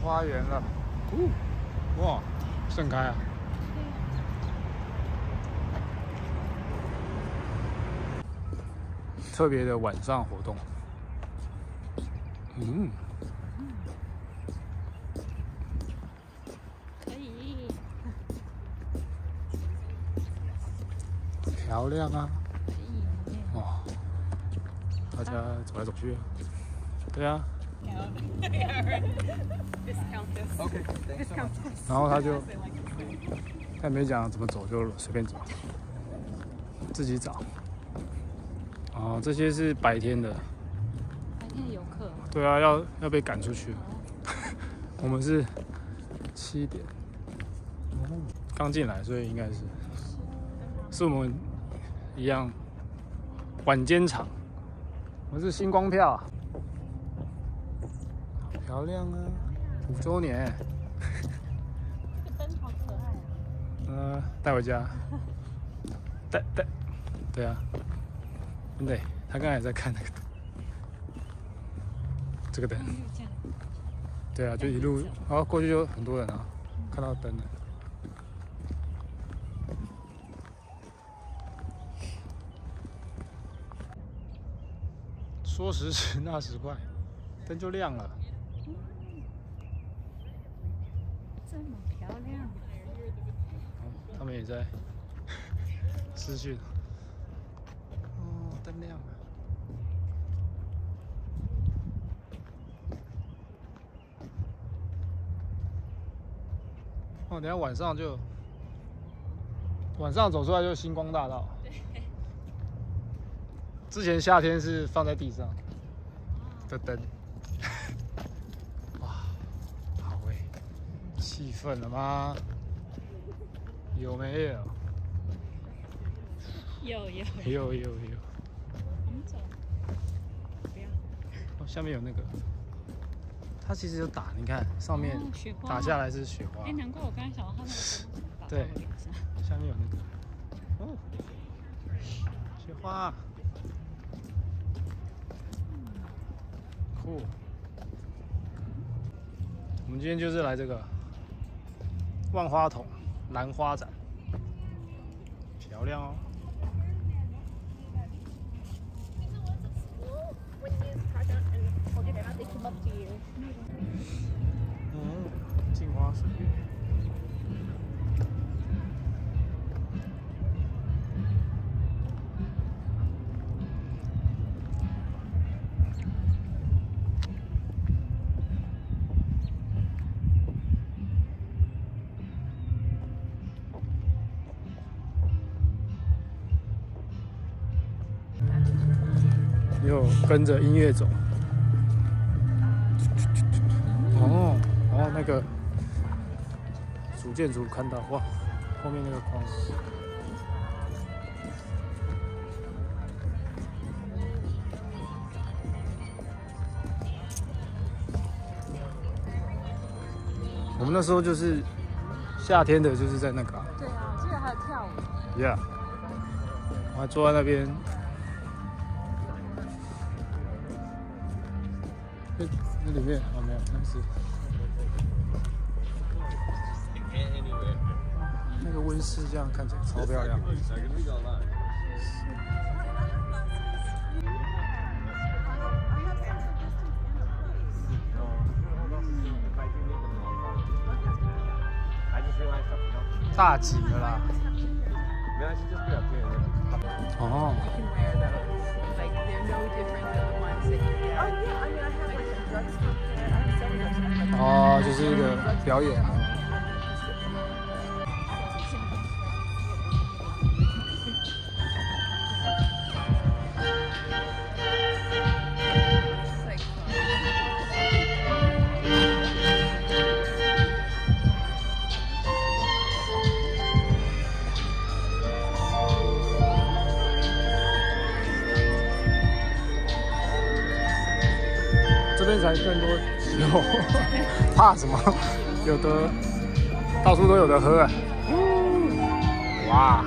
花园了。哇，盛开啊！特别的晚上活动。 可以。 漂亮啊！哇，大家走来走去。对啊。然后他也没讲怎么走，就随便走，自己找。哦，这些是白天的。 白天的游客。 对啊，要被赶出去。我们是7点，刚进来，所以应该是我们一样晚间场。我们是星光票，好漂亮啊！5周年。 这个灯好可爱啊。 带回家。对啊。对，他刚才也在看那个这个灯。对啊，就一路，然后过去就很多人啊，看到灯了。说时迟，那时快，灯就亮了。 这么漂亮。 他们也在视讯。灯亮了。等下晚上走出来就星光大道。对。之前夏天是放在地上的灯。哇，好欸，气氛了吗？有没有？有。 我们走。不要。 哦，下面有那个。它其实有打，你看上面打下来是雪花。 难怪我刚才想到它那个灯打到我脸上。 下面有那个。哦，雪花。酷。我们今天就是来这个万花筒兰花展，漂亮哦。镜花水月。又跟着音乐走。那个主建筑看到哇，后面那个框。我们那时候就是夏天的，就是在那个。 对啊，我记得还有跳舞。 Yeah， 我还坐在那边。那里面没有，那是。那个温室这样看起来超漂亮。大几了啦？哦。哦，就是一个表演。这边才更多酒，怕什么？有的，到处都有的喝。哇！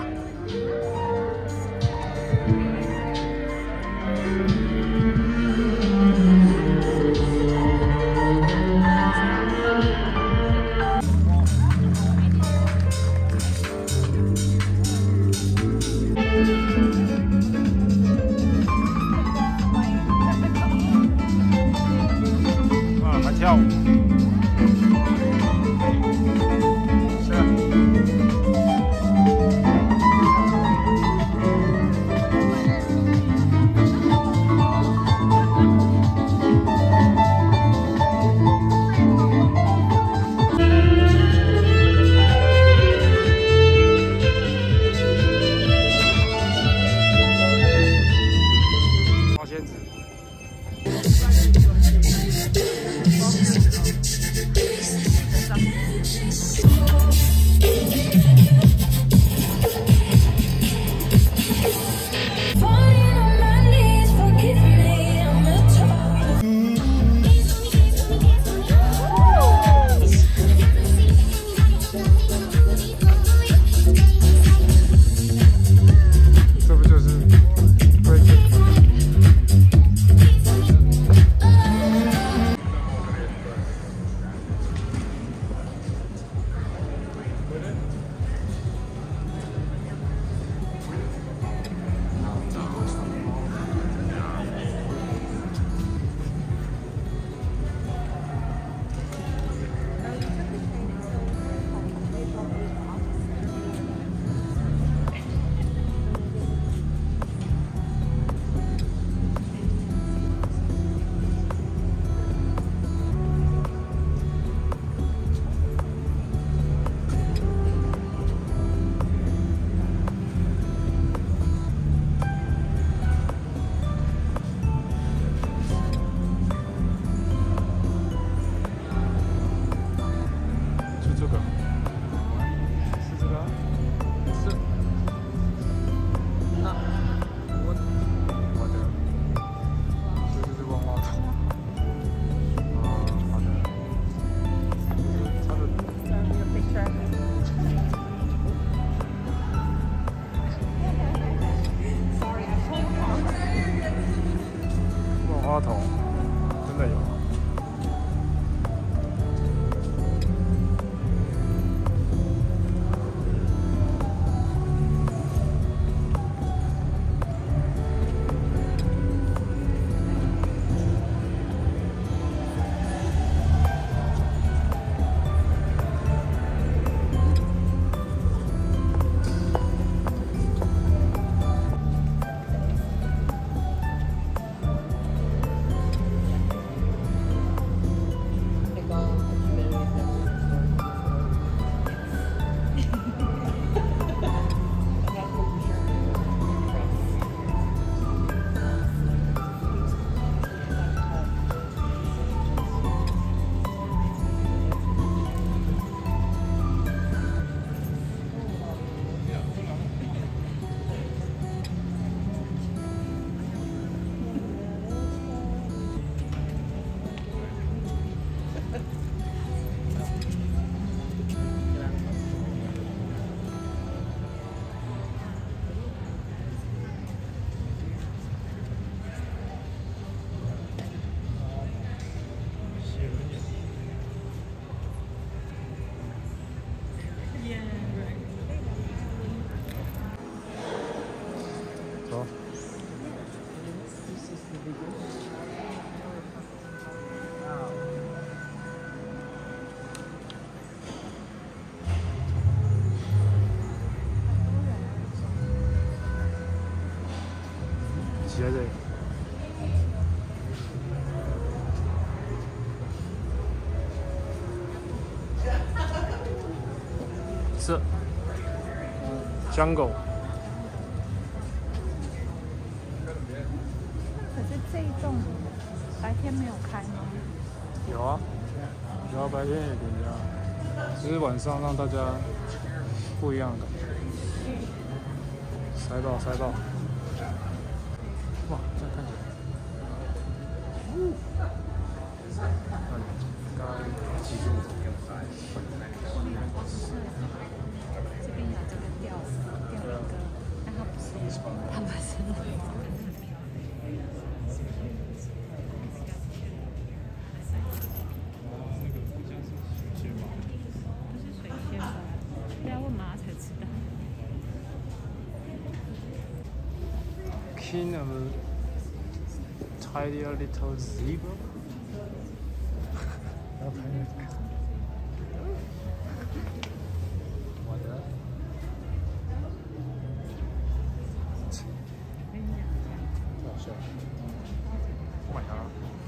在这里。是 jungle。 可是这一栋白天没有开吗？ 有啊，有啊，白天也点家，只是晚上让大家不一样的感觉。塞爆塞爆！哇，这样看起来，刚刚记住。 这边有这个吊一个，但它不是那种。 King of tidy little zebra。要拍那个。我的。好笑。Oh my god。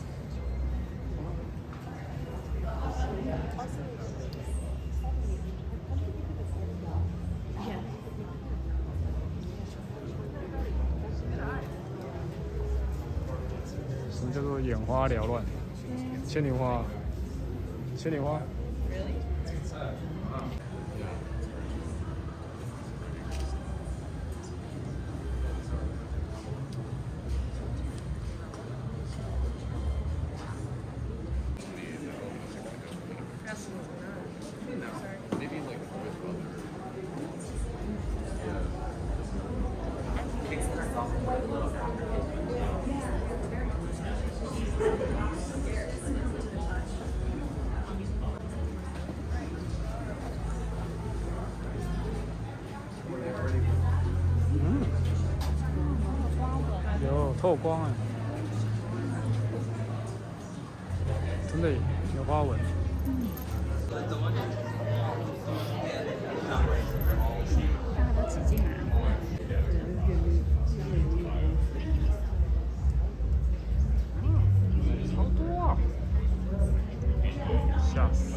什么叫做眼花缭乱？牵牛花，牵牛花。透光哎，真的有花纹。 大家都挤进来了。 好多啊！吓死！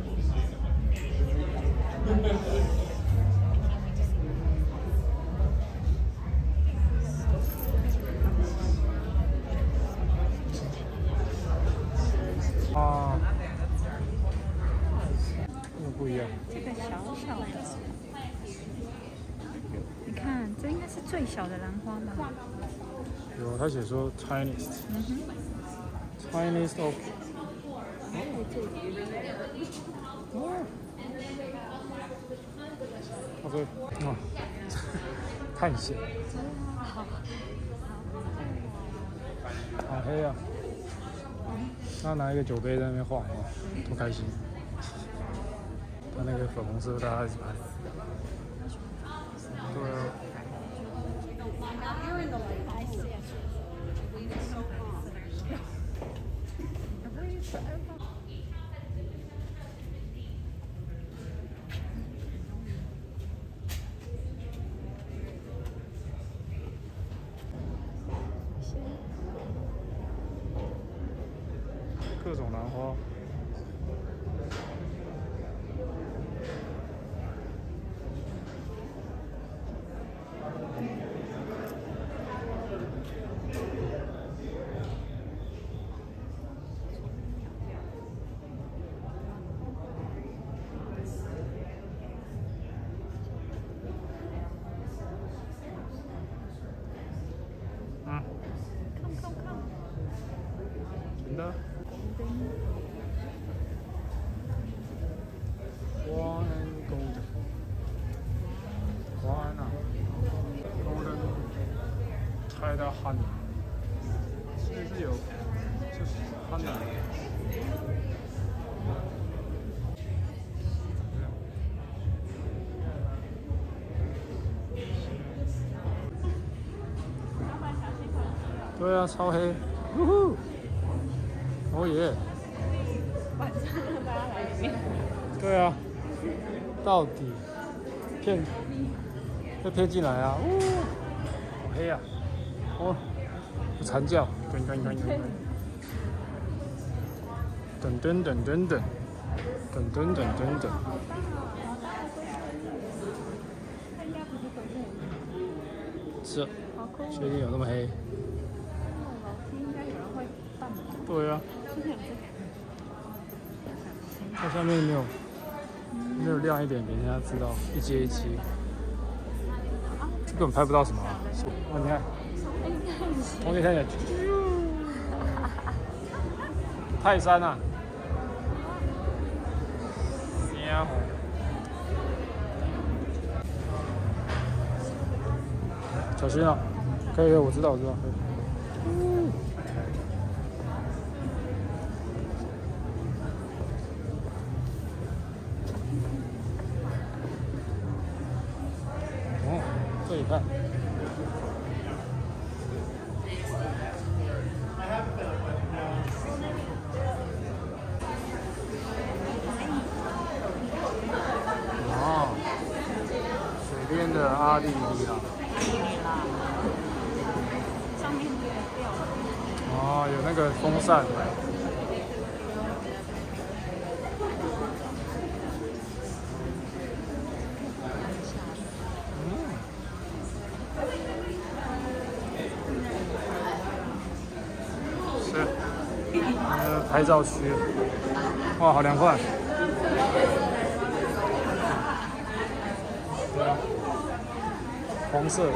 啊，又不一样。 这个小小的，你看，这应该是最小的兰花吧？ 有，他写说 tiniest。tiniest orchid。哦。他说，哇，探险。好黑啊！他拿一个酒杯在那边画，多开心！他那个粉红色，大家一直拍。对啊。各种兰花。真的。花安公的，花安啊，公的开到汉，是不是有就是汉的？对啊，超黑，呜呼，哦耶！ 晚上让大家来里面。 对啊，到底骗被骗进来啊！呜，好黑啊！哦， 蝉叫，噔噔噔噔噔噔噔噔噔噔噔噔噔噔。 它应该不是走这里。 是， 好酷。 确定有那么黑？ 楼梯应该有人会办吧？ 对啊。它下面没有亮一点，给人家知道一阶一阶。这根本拍不到什么啊！哦，你看，从这看起来，泰山啊！小心啊！可以，我知道，可以。哦，这里看。哦，水边的阿丽丽啦。 上面那个吊。 哦，有那个风扇。拍照区，哇，好凉快！对啊，黄色。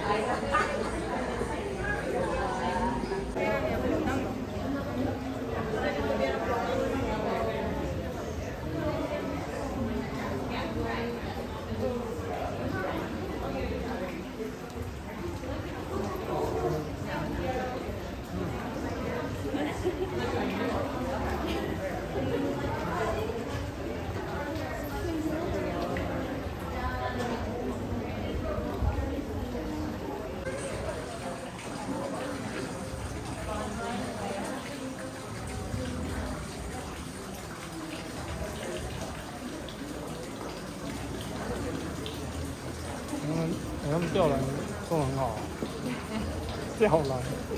他们吊篮做得很好，吊篮。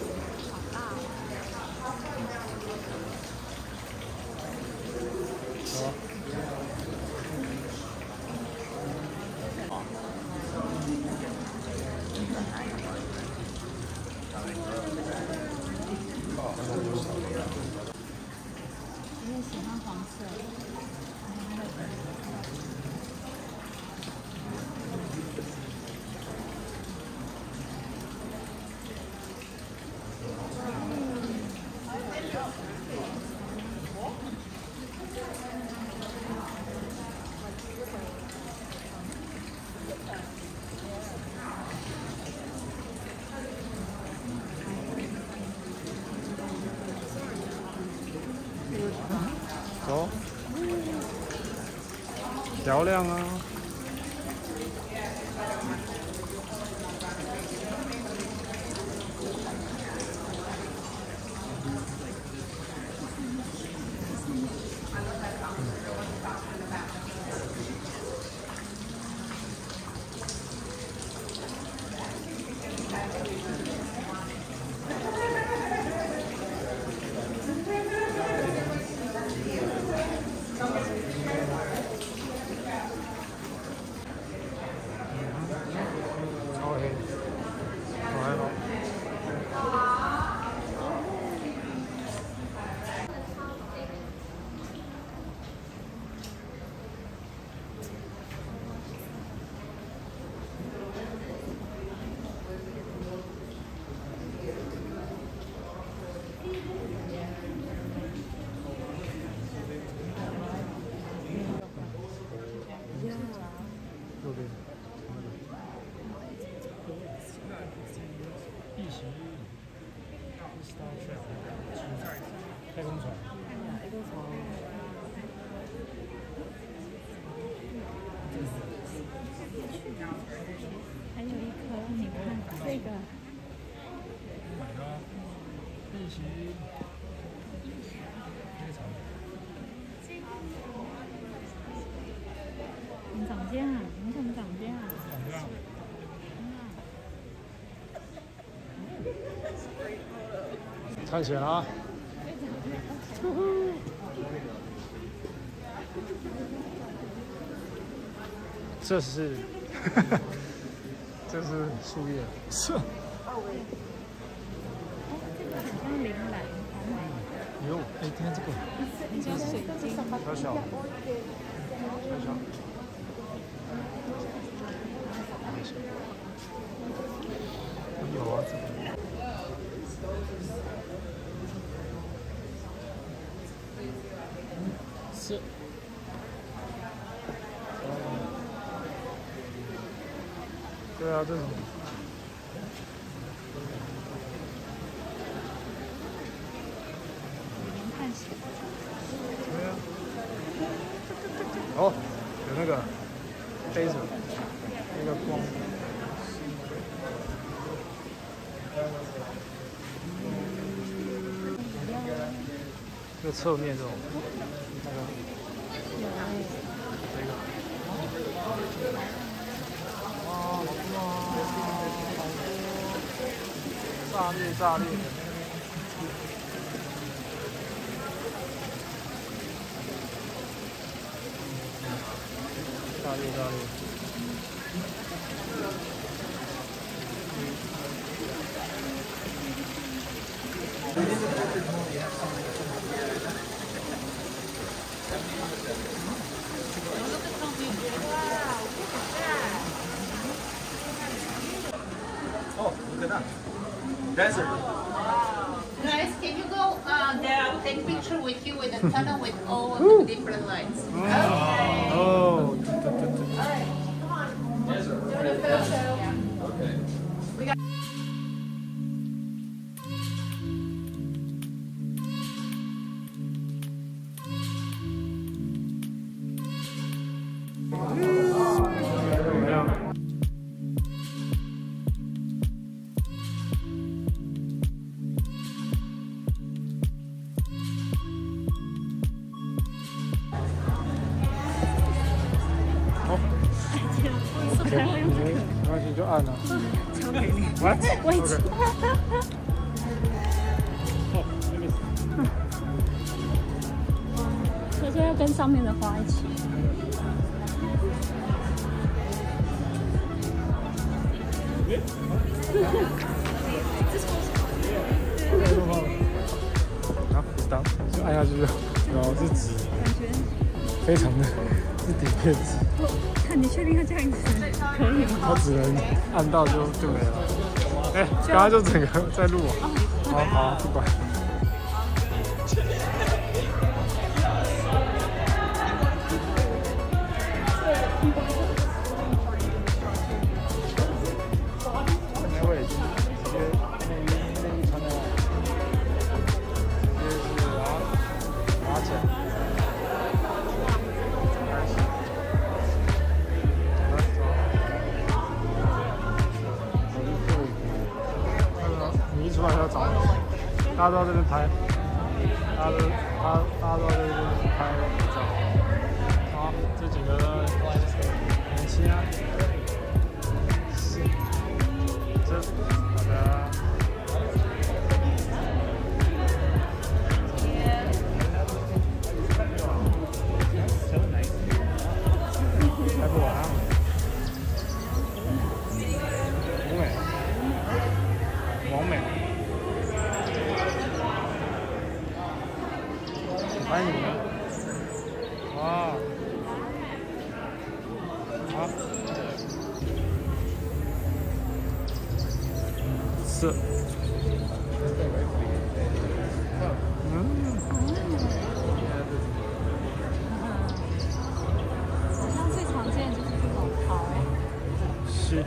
我也喜欢黄色。 走，漂亮啊！太空船。 还有一颗，你看这个。 碧玺。 你涨价？你怎么涨价？ 涨价。 探险啦！这是，这是树叶，是。 像铃兰， 哟，哎，看这个， 这是水晶， 小小，有啊，这个。是。对啊，这种。对啊。哦，有那个杯子，那个光。这个侧面这种，那个，这个，哇，好多啊，炸裂炸裂的，炸裂炸裂。 Oh, look at that. Desert. Guys, can you go there? I'll take picture with you with the tunnel with all of the different lights. Okay. Oh. Alright, come on. Desert. Doing a photo. Okay. We got. 没关系，就按了。 交给你。 What？ 位置。所以说要跟上面的花一起。 好，当就按下去就，然后是纸， 感觉非常的是底片纸。 看你确定要这样子可以吗？ 我只能按到就没了。哎，刚刚就整个在录啊。好好，不管。那位直接内衣穿在外，直接是拿起来。你一出来要找你，大家都在这边拍，大家都在这边拍照。好，这几个年轻啊，是，这好的。拍不完啊，舞美，王美。欢迎你们！哇，好，是， 好像最常见的就是这种桃哎。 是。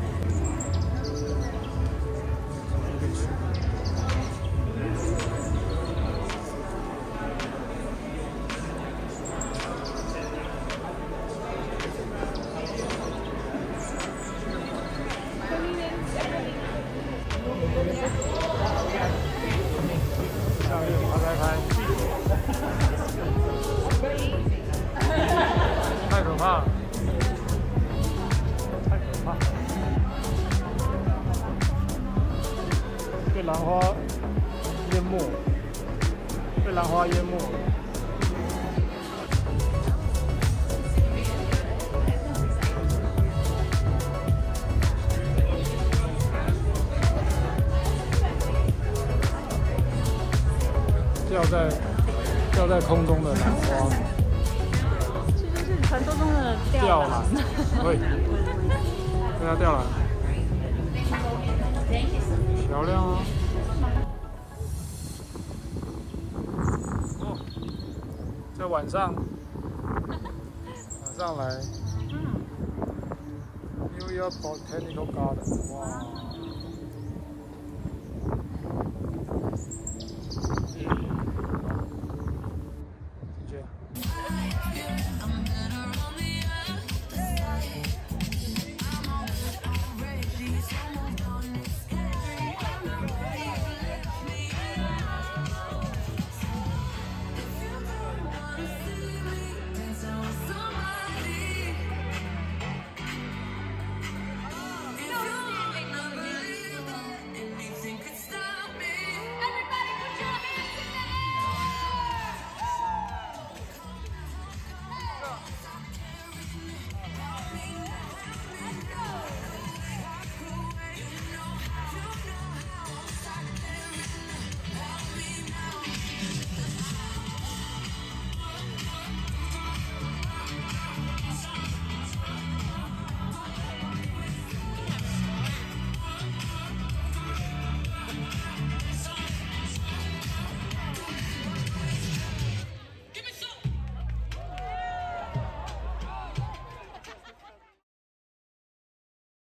下面拍，太可怕了，太可怕了，被兰花淹没花淹没了。吊在空中的兰花， 这就是传说中的吊兰。 对，对啊，吊兰，漂亮啊！哦，在晚上来 York Botanical Garden， 哇！